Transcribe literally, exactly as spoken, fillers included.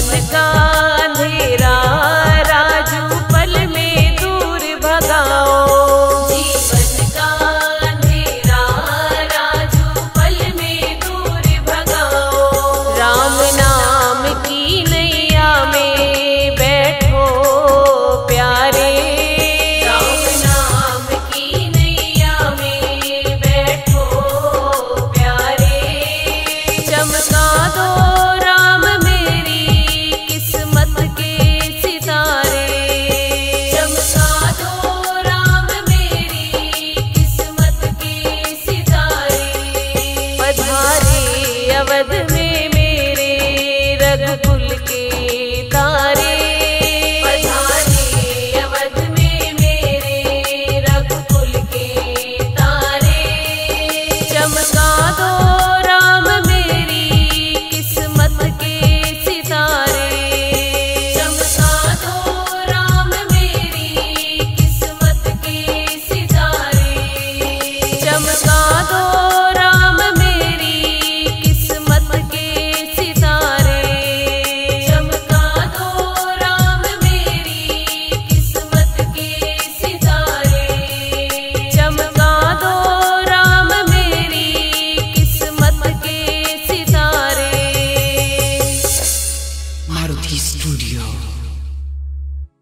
जीवन का अंधेरा राजू पल में दूर भगाओ। जीवन का अंधेरा राजू पल में दूर भगाओ। राम नाम की नैया में बैठो प्यारे। राम नाम की नैया में बैठो प्यारे। चमका दो राम मेरी किस्मत के सितारे। चमका दो राम मेरी किस्मत के सितारे। पधारे अवध में मेरे रघुकुल के तारे। पधारे अवध में मेरे रघुकुल के तारे। चमका दो राम मेरी किस्मत के सितारे। चमका दो राम मेरी किस्मत के सितारे। चमका दो